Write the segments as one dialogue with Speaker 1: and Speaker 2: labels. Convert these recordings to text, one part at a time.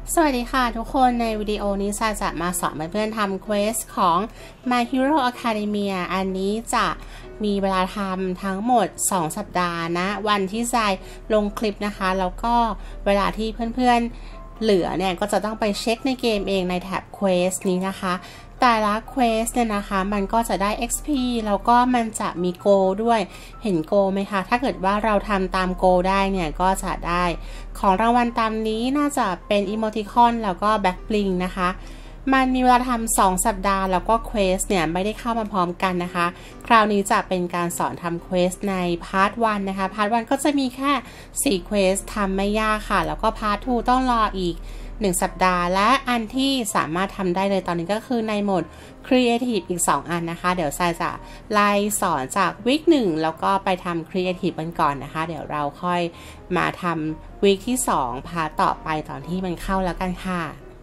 Speaker 1: สวัสดีค่ะทุกคนในวิดีโอนี้ซาจะมาสอนเพื่อนๆทำเควสของ My Hero Academia อันนี้จะมีเวลาทำทั้งหมด2สัปดาห์นะวันที่ทรายลงคลิปนะคะแล้วก็เวลาที่เพื่อนๆเหลือเนี่ยก็จะต้องไปเช็คในเกมเองในแท็บเควสนี้นะคะแต่ละเควสเนี่ยนะคะมันก็จะได้ XP แล้วก็มันจะมีโกด้วยเห็นโกไหมคะถ้าเกิดว่าเราทำตามโกได้เนี่ยก็จะได้ของรางวัลตามนี้น่าจะเป็นอีโมติคอนแล้วก็แบ็คบลิงนะคะมันมีเวลาทำ2สัปดาห์แล้วก็เควสเนี่ยไม่ได้เข้ามาพร้อมกันนะคะคราวนี้จะเป็นการสอนทำเควสในพาร์ท1นะคะพาร์ท1ก็จะมีแค่4เควสทำไม่ยากค่ะแล้วก็พาร์ท2ต้องรออีก1สัปดาห์และอันที่สามารถทำได้เลยตอนนี้ก็คือในโหมด Creative อีก2อันนะคะเดี๋ยวทรายจะไล่สอนจากวีค1แล้วก็ไปทำ Creative กันก่อนนะคะเดี๋ยวเราค่อยมาทำวีคที่2พาร์ทต่อไปตอนที่มันเข้าแล้วกันค่ะ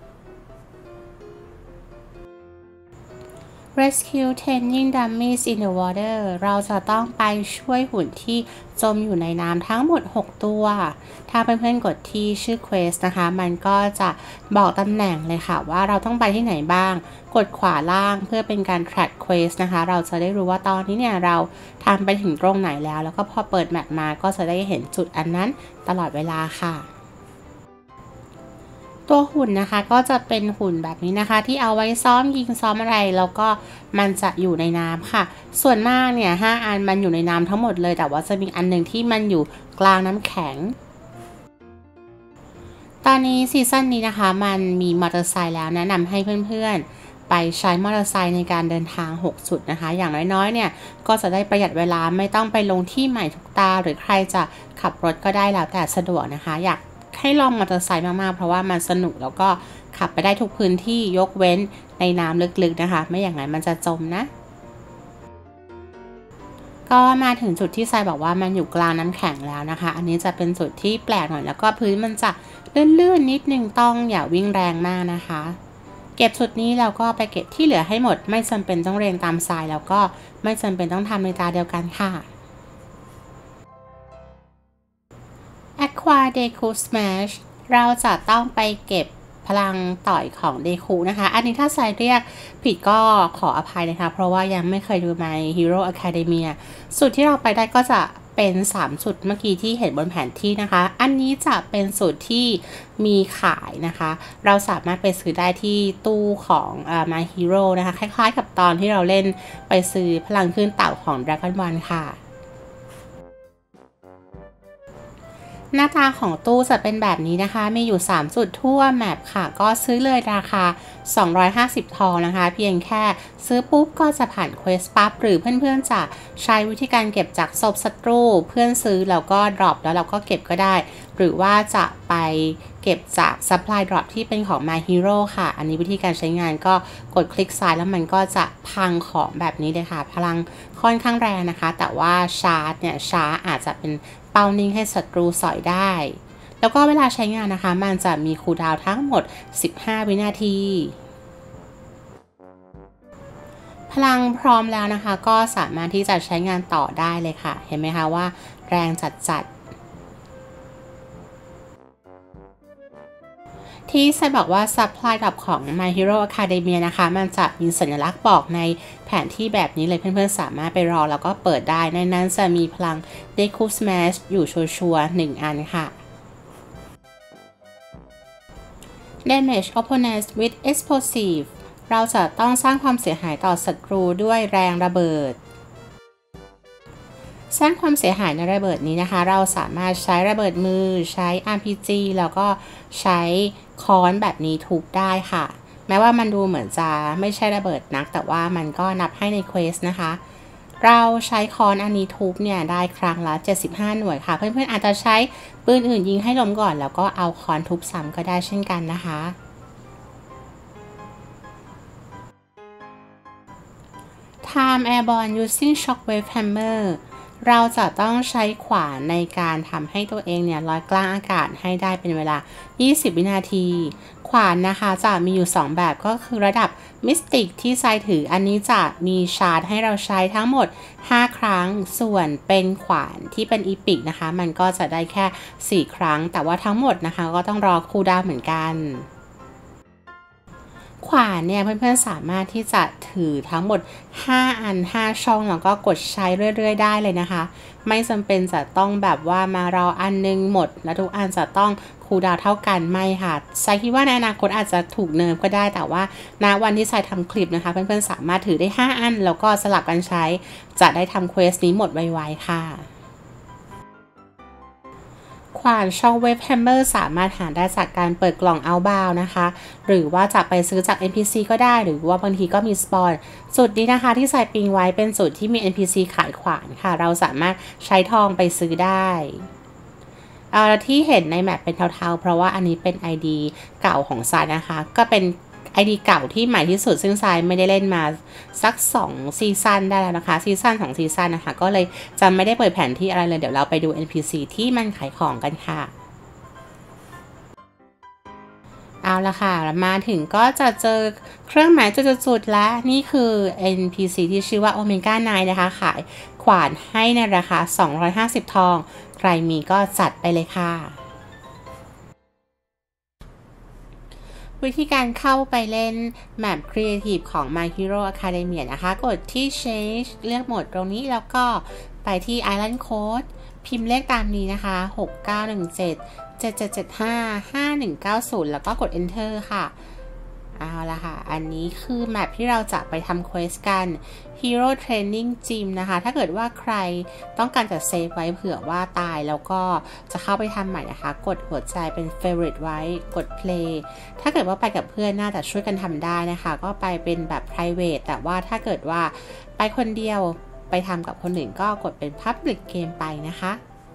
Speaker 1: Rescue 10 Dummies in the Water เราจะต้องไปช่วยหุ่นที่จมอยู่ในน้ำทั้งหมด6ตัวถ้าเพื่อนๆกดที่ชื่อ Quest นะคะมันก็จะบอกตำแหน่งเลยค่ะว่าเราต้องไปที่ไหนบ้างกดขวาล่างเพื่อเป็นการ track Quest นะคะเราจะได้รู้ว่าตอนนี้เนี่ยเราทำไปถึงตรงไหนแล้วก็พอเปิดแมปมาก็จะได้เห็นจุดอันนั้นตลอดเวลาค่ะตัวหุ่นนะคะก็จะเป็นหุ่นแบบนี้นะคะที่เอาไว้ซ้อมยิงซ้อมอะไรแล้วก็มันจะอยู่ในน้ำค่ะส่วนมากเนี่ย5อันมันอยู่ในน้ำทั้งหมดเลยแต่ว่าจะมีอันหนึ่งที่มันอยู่กลางน้ำแข็งตอนนี้ซีซั่นนี้นะคะมันมีมอเตอร์ไซค์แล้วแนะนำให้เพื่อนๆไปใช้มอเตอร์ไซค์ในการเดินทาง6จุดนะคะอย่างน้อยๆเนี่ยก็จะได้ประหยัดเวลาไม่ต้องไปลงที่ใหม่ทุกตาหรือใครจะขับรถก็ได้แล้วแต่สะดวกนะคะอยากให้ลองมอเตอร์ไซค์มากๆเพราะว่ามันสนุกแล้วก็ขับไปได้ทุกพื้นที่ยกเว้นในน้ำลึกๆนะคะไม่อย่างนั้นมันจะจมนะก็มาถึงจุดที่ทรายบอกว่ามันอยู่กลางน้ำแข็งแล้วนะคะอันนี้จะเป็นจุดที่แปลกหน่อยแล้วก็พื้นมันจะลื่นๆนิดนึงต้องอย่าวิ่งแรงมากนะคะเก็บจุดนี้แล้วก็ไปเก็บที่เหลือให้หมดไม่จำเป็นต้องเรียงตามทรายแล้วก็ไม่จำเป็นต้องทำในตาเดียวกันค่ะAqua Deku Smash เราจะต้องไปเก็บพลังต่อยของเดคูนะคะอันนี้ถ้าใส่เรียกผิดก็ขออภัยนะคะเพราะว่ายังไม่เคยดู My Hero Academia สุดที่เราไปได้ก็จะเป็น3จุดเมื่อกี้ที่เห็นบนแผนที่นะคะอันนี้จะเป็นสูตรที่มีขายนะคะเราสามารถไปซื้อได้ที่ตู้ของMy Hero นะคะคล้ายๆกับตอนที่เราเล่นไปซื้อพลังขึ้นเต่าของ Dragon Ball ค่ะหน้าตาของตู้จะเป็นแบบนี้นะคะมีอยู่3จุดทั่วแมปค่ะก็ซื้อเลยราคา250ทองนะคะเพียงแค่ซื้อปุ๊บก็จะผ่านเควสปั๊บหรือเพื่อนๆจะใช้วิธีการเก็บจากศพศัตรูเพื่อนซื้อแล้วก็ดรอปแล้วเราก็เก็บก็ได้หรือว่าจะไปเก็บจากซัพพลายดรอปที่เป็นของ My Hero ค่ะอันนี้วิธีการใช้งานก็กดคลิกซ้ายแล้วมันก็จะพังของแบบนี้เลยค่ะพลังค่อนข้างแรงนะคะแต่ว่าชาร์จเนี่ยช้าอาจจะเป็นเป้านิ่งให้ศัตรูสอยได้แล้วก็เวลาใช้งานนะคะมันจะมีคูลดาวน์ทั้งหมด15วินาทีพลังพร้อมแล้วนะคะก็สามารถที่จะใช้งานต่อได้เลยค่ะเห็นไหมคะว่าแรงจัดที่ใส่บอกว่า Supply Drop ของ My Hero Academia นะคะมันจะมีสัญลักษณ์บอกในแผนที่แบบนี้เลยเพื่อนๆสามารถไปรอแล้วก็เปิดได้ในนั้นจะมีพลัง Deku Smash อยู่ชัวร์ๆ1อันค่ะ Damage Opponents with Explosive เราจะต้องสร้างความเสียหายต่อศัตรูด้วยแรงระเบิดสร้างความเสียหายในระเบิดนี้นะคะเราสามารถใช้ระเบิดมือใช้ RPG แล้วก็ใช้ค้อนแบบนี้ทุบได้ค่ะแม้ว่ามันดูเหมือนจะไม่ใช่ระเบิดนักแต่ว่ามันก็นับให้ในเควสนะคะเราใช้ค้อนอันนี้ทุบเนี่ยได้ครั้งละ75หน่วยค่ะเพื่อนๆอาจจะใช้ปืนอื่นยิงให้ล้มก่อนแล้วก็เอาค้อนทุบซ้ำก็ได้เช่นกันนะคะ Time Airborne using Shockwave Hammerเราจะต้องใช้ขวานในการทำให้ตัวเองเนี่ยลอยกลางอากาศให้ได้เป็นเวลา20วินาทีขวานนะคะจะมีอยู่2แบบก็คือระดับมิสติกที่ทรายถืออันนี้จะมีชาร์จให้เราใช้ทั้งหมด5ครั้งส่วนเป็นขวานที่เป็นอีพิกนะคะมันก็จะได้แค่4ครั้งแต่ว่าทั้งหมดนะคะก็ต้องรอคูลดาวน์เหมือนกันขวานเนี่ยเพื่อนๆสามารถที่จะถือทั้งหมด5 อัน5 ช่องแล้วก็กดใช้เรื่อยๆได้เลยนะคะไม่จำเป็นจะต้องแบบว่ามารออันนึงหมดแล้วทุกอันจะต้องคูลดาวน์เท่ากันไม่ค่ะไซคิดว่าในอนาคตอาจจะถูกเนิร์ฟก็ได้แต่ว่าณวันที่ไซทำคลิปนะคะเพื่อนๆสามารถถือได้5 อันแล้วก็สลับกันใช้จะได้ทำเควสนี้หมดไวๆค่ะขวานช็อคเวฟแฮมเมอร์สามารถหาได้จากการเปิดกล่องเอาท์บาวนะคะหรือว่าจะไปซื้อจาก NPC ก็ได้หรือว่าบางทีก็มีสปอนสูตรนี้นะคะที่ใส่ปิงไว้เป็นสูตรที่มี NPC ขายขวานค่ะเราสามารถใช้ทองไปซื้อได้ที่เห็นในแมปเป็นเทาๆเพราะว่าอันนี้เป็น ID เก่าของซายนะคะก็เป็น ID เก่าที่ใหม่ที่สุดซึ่งซายไม่ได้เล่นมาสัก2 ซีซั่นได้แล้วนะคะซีซั่น2 ซีซั่นนะคะก็เลยจะไม่ได้เปิดแผนที่อะไรเลยเดี๋ยวเราไปดู NPC ที่มันขายของกันค่ะเอาละค่ะมาถึงก็จะเจอเครื่องหมายจุดๆและนี่คือ NPC ที่ชื่อว่าโอเมก้า9นะคะขายขวานให้ในราคา250 ทองใครมีก็จัดไปเลยค่ะวิธีการเข้าไปเล่นแมป Creative ของ My Hero Academia นะคะกดที่ Change เลือกโหมดตรงนี้แล้วก็ไปที่ Island Code พิมพ์เลขตามนี้นะคะ6917 7775 5190แล้วก็กด Enter ค่ะเอาละค่ะอันนี้คือแมปที่เราจะไปทำเควสกัน Hero Training Gym นะคะถ้าเกิดว่าใครต้องการจะเซฟไว้เผื่อว่าตายแล้วก็จะเข้าไปทำใหม่นะคะกดหัวใจเป็น Favorite ไว้กด Play ถ้าเกิดว่าไปกับเพื่อนน่าจะช่วยกันทำได้นะคะก็ไปเป็นแบบ Private แต่ว่าถ้าเกิดว่าไปคนเดียวไปทำกับคนอื่นก็กดเป็น Public Game ไปนะคะ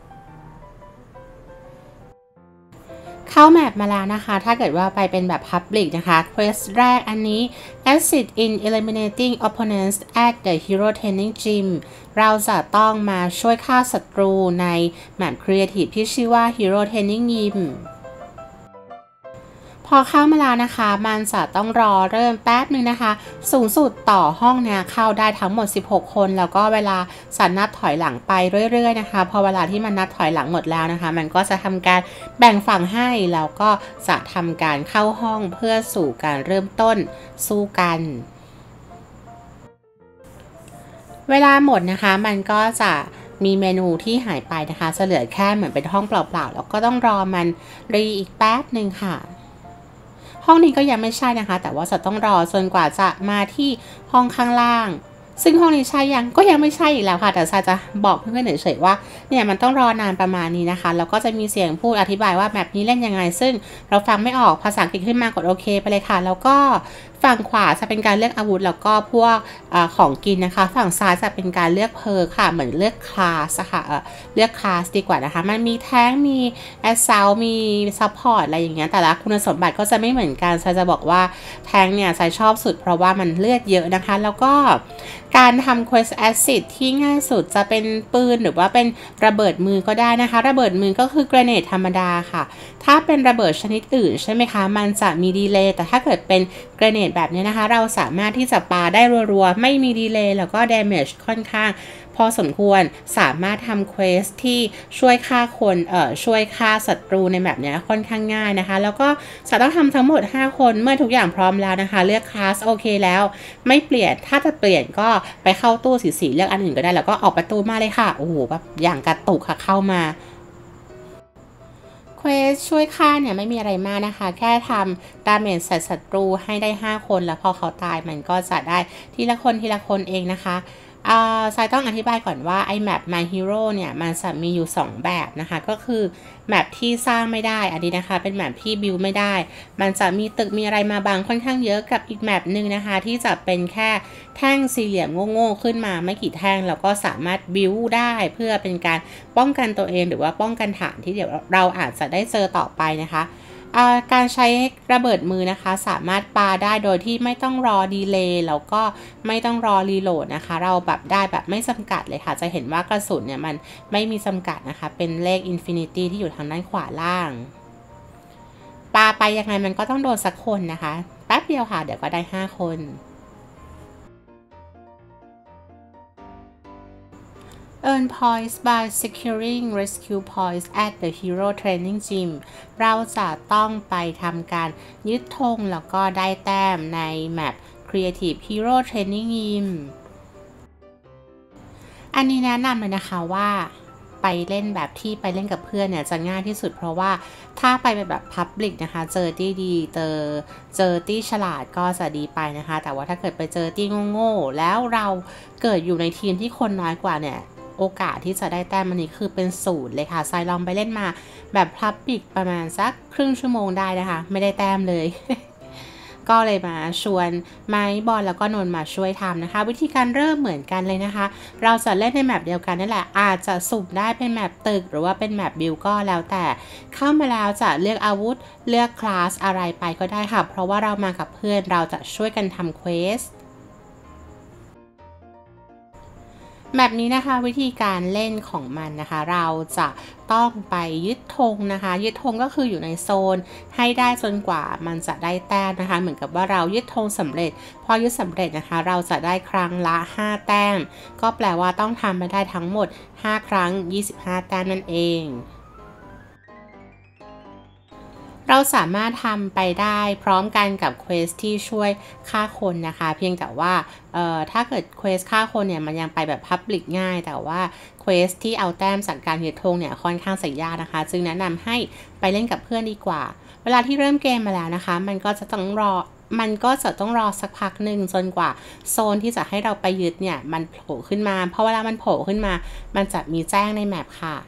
Speaker 1: เข้าแมปมาแล้วนะคะถ้าเกิดว่าไปเป็นแบบ Public นะคะ Quest แรกอันนี้ Assist in eliminating opponents at the Hero Training Gym เราจะต้องมาช่วยฆ่าศัตรูในแมป Creative ที่ชื่อว่า Hero Training Gym พอเข้ามาแล้วนะคะมันจะต้องรอเริ่มแป๊บนึงนะคะสูงสุดต่อห้องเนี่ยเข้าได้ทั้งหมด16 คนแล้วก็เวลาสั่นนับถอยหลังไปเรื่อยๆนะคะพอเวลาที่มันนับถอยหลังหมดแล้วนะคะมันก็จะทำการแบ่งฝั่งให้แล้วก็จะทำการเข้าห้องเพื่อสู่การเริ่มต้นสู้กันเวลาหมดนะคะมันก็จะมีเมนูที่หายไปนะคะจะเหลือแค่เหมือนเป็นห้องเปล่าๆแล้วก็ต้องรอมันรีอีกแป๊บนึงค่ะห้องนี้ก็ยังไม่ใช่นะคะแต่ว่าจะต้องรอจนกว่าจะมาที่ห้องข้างล่างซึ่งห้องนี้ใช่ยังก็ยังไม่ใช่อีกแล้วค่ะแต่ซาจะบอกเพื่อนๆเฉยๆว่าเนี่ยมันต้องรอนานประมาณนี้นะคะแล้วก็จะมีเสียงพูดอธิบายว่าแบบนี้เล่นยังไงซึ่งเราฟังไม่ออกภาษาอังกฤษขึ้นมากดโอเคไปเลยค่ะแล้วก็ฝั่งขวาจะเป็นการเลือกอาวุธแล้วก็พวกของกินนะคะฝั่งซ้ายจะเป็นการเลือกเพอร์ค่ะเหมือนเลือกคลาสค่ะเลือกคลาสดีกว่านะคะมันมีแท้งมีแอสเซลมีซัพพอร์ตอะไรอย่างเงี้ยแต่ละคุณสมบัติก็จะไม่เหมือนกันจะบอกว่าแท้งเนี่ยใส่ชอบสุดเพราะว่ามันเลือดเยอะนะคะแล้วก็การทำ Quest Acid ที่ง่ายสุดจะเป็นปืนหรือว่าเป็นระเบิดมือก็ได้นะคะระเบิดมือก็คือเกรเนตธรรมดาค่ะถ้าเป็นระเบิดชนิดอื่นใช่ไหมคะมันจะมีดีเลย์แต่ถ้าเกิดเป็นเกรเนตแบบนี้นะคะเราสามารถที่จะปาได้รัวๆไม่มีดีเลย์แล้วก็ damage ค่อนข้างพอสมควรสามารถทำเควสที่ช่วยฆ่าคนช่วยฆ่าศัตรูในแบบนี้ค่อนข้างง่ายนะคะแล้วก็จะต้องทำทั้งหมด5 คนเมื่อทุกอย่างพร้อมแล้วนะคะเลือกคลาสโอเคแล้วไม่เปลี่ยนถ้าจะเปลี่ยนก็ไปเข้าตู้สีเลือกอันอื่นก็ได้แล้วก็ออกประตูมาเลยค่ะโอ้โหแบบอย่างกระตุกค่ะเข้ามาเควสช่วยฆ่าเนี่ยไม่มีอะไรมากนะคะแค่ทำดาเมจใส่ศัตรูให้ได้5 คนแล้วพอเขาตายมันก็จะได้ทีละคนเองนะคะซายต้องอธิบายก่อนว่าไอ้แมป My Hero เนี่ยมันจะมีอยู่2 แบบนะคะก็คือแมปที่สร้างไม่ได้อันนี้นะคะเป็นแมปที่บิวไม่ได้มันจะมีตึกมีอะไรมาบังค่อนข้างเยอะกับอีกแมปหนึ่งนะคะที่จะเป็นแค่แท่งสี่เหลี่ยมโง่ๆขึ้นมาไม่กี่แท่งแล้วก็สามารถบิวได้เพื่อเป็นการป้องกันตัวเองหรือว่าป้องกันฐานที่เดี๋ยวเราอาจจะได้เจอต่อไปนะคะการใช้ระเบิดมือนะคะสามารถปาได้โดยที่ไม่ต้องรอดีเลย์แล้วก็ไม่ต้องรอรีโหลดนะคะเราแบบได้แบบไม่จำกัดเลยค่ะจะเห็นว่ากระสุนเนี่ยมันไม่มีจำกัดนะคะเป็นเลขอินฟินิตี้ที่อยู่ทางด้านขวาล่างปาไปยังไงมันก็ต้องโดนสักคนนะคะแป๊บเดียวค่ะเดี๋ยวก็ได้5 คน points by securing rescue points at the Hero Training Gym เราจะต้องไปทำการยึดธงแล้วก็ได้แต้มในแมป Creative Hero Training Gym อันนี้แนะนำเลยนะคะว่าไปเล่นแบบที่ไปเล่นกับเพื่อนเนี่ยจะง่ายที่สุดเพราะว่าถ้าไปแบบ Public นะคะเจอตี้ดีเจอตี้ฉลาดก็จะดีไปนะคะแต่ว่าถ้าเกิดไปเจอตี้โง่ๆแล้วเราเกิดอยู่ในทีมที่คนน้อยกว่าเนี่ยโอกาสที่จะได้แต้มอันนี้คือเป็น0เลยค่ะทรายลองไปเล่นมาแบบ Public ประมาณสักครึ่งชั่วโมงได้นะคะไม่ได้แต้มเลย ก็เลยมาชวนไม้บอลแล้วก็นนมาช่วยทำนะคะวิธีการเริ่มเหมือนกันเลยนะคะเราจะเล่นในแมปเดียวกันนั่นแหละอาจจะสุ่มได้เป็นแมปตึกหรือว่าเป็นแมปบิลก็แล้วแต่เข้ามาแล้วจะเลือกอาวุธเลือกคลาสอะไรไปก็ได้ค่ะเพราะว่าเรามากับเพื่อนเราจะช่วยกันทำเควสแบบนี้นะคะวิธีการเล่นของมันนะคะเราจะต้องไปยึดธงนะคะยึดธงก็คืออยู่ในโซนให้ได้จนกว่ามันจะได้แต้มนะคะเหมือนกับว่าเรายึดธงสำเร็จพอยึดสำเร็จนะคะเราจะได้ครั้งละ5แต้มก็แปลว่าต้องทำไปได้ทั้งหมด5ครั้ง25แต้มนั่นเองเราสามารถทำไปได้พร้อมกันกับเควสที่ช่วยฆ่าคนนะคะเพียงแต่ว่าถ้าเกิดเควสฆ่าคนเนี่ยมันยังไปแบบ Public ง่ายแต่ว่าเควสที่เอาแต้มจากการยึดธงเนี่ยค่อนข้างยากนะคะจึงแนะนำให้ไปเล่นกับเพื่อนดีกว่าเวลาที่เริ่มเกมมาแล้วนะคะมันก็จะต้องรอสักพักหนึ่งจนกว่าโซนที่จะให้เราไปยึดเนี่ยมันโผล่ขึ้นมาเพราะเวลามันโผล่ขึ้นมามันจะมีแจ้งในแมปค่ะ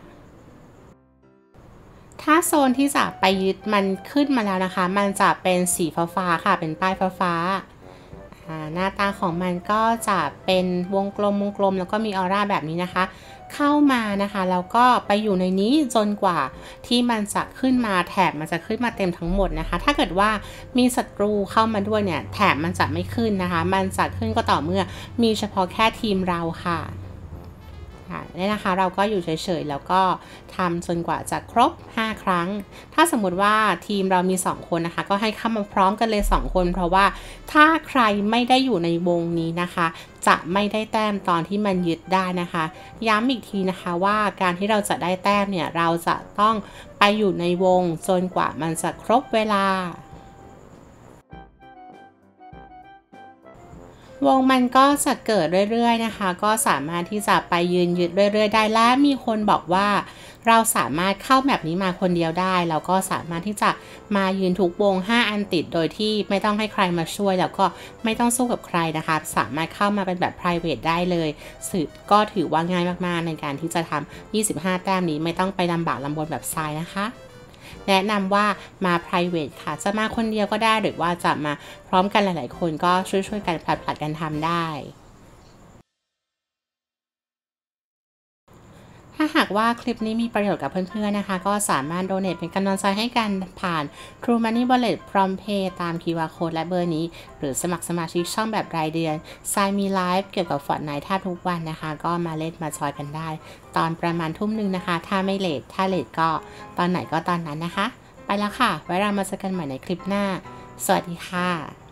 Speaker 1: ถ้าโซนที่จะไปยึดมันขึ้นมาแล้วนะคะมันจะเป็นสีฟ้าๆค่ะเป็นป้ายฟ้าหน้าตาของมันก็จะเป็นวงกลมแล้วก็มีออร่าแบบนี้นะคะเข้ามานะคะแล้วก็ไปอยู่ในนี้จนกว่าที่มันจะขึ้นมาแถบมันจะขึ้นมาเต็มทั้งหมดนะคะถ้าเกิดว่ามีศัตรูเข้ามาด้วยเนี่ยแถบมันจะไม่ขึ้นนะคะมันจะขึ้นก็ต่อเมื่อมีเฉพาะแค่ทีมเราค่ะนี่นะคะเราก็อยู่เฉยๆแล้วก็ทำจนกว่าจะครบ5ครั้งถ้าสมมุติว่าทีมเรามี2คนนะคะก็ให้เข้ามาพร้อมกันเลย2คนเพราะว่าถ้าใครไม่ได้อยู่ในวงนี้นะคะจะไม่ได้แต้มตอนที่มันยึดได้นะคะย้ำอีกทีนะคะว่าการที่เราจะได้แต้มเนี่ยเราจะต้องไปอยู่ในวงจนกว่ามันจะครบเวลาวงมันก็จะเกิดเรื่อยๆนะคะก็สามารถที่จะไปยืนยึดเรื่อยๆได้และมีคนบอกว่าเราสามารถเข้าแบบนี้มาคนเดียวได้แล้วก็สามารถที่จะมายืนทุกวง5อันติดโดยที่ไม่ต้องให้ใครมาช่วยแล้วก็ไม่ต้องสู้กับใครนะคะสามารถเข้ามาเป็นแบบ private ได้เลยสื่อก็ถือว่าง่ายมากๆในการที่จะทำ25แต้มนี้ไม่ต้องไปลำบากลำบนแบบทรายนะคะแนะนำว่ามา private ค่ะจะมาคนเดียวก็ได้หรือว่าจะมาพร้อมกันหลายๆคนก็ช่วยๆกันผลัดกันทำได้ถ้าหากว่าคลิปนี้มีประโยชน์กับเพื่อนๆนะคะก็สามารถโดเนทเป็นกำลังใจให้กันผ่าน True Money Wallet PromptPay ตาม QR Code และเบอร์นี้หรือสมัครสมาชิกช่องแบบรายเดือนทรายมีไลฟ์เกี่ยวกับ Fortnite แทบทุกวันนะคะก็มาเล่นมาจอยกันได้ตอนประมาณทุ่มนึงนะคะถ้าไม่เลทถ้าเลทก็ตอนไหนก็ตอนนั้นนะคะไปแล้วค่ะไว้เรามาเจอกันใหม่ในคลิปหน้าสวัสดีค่ะ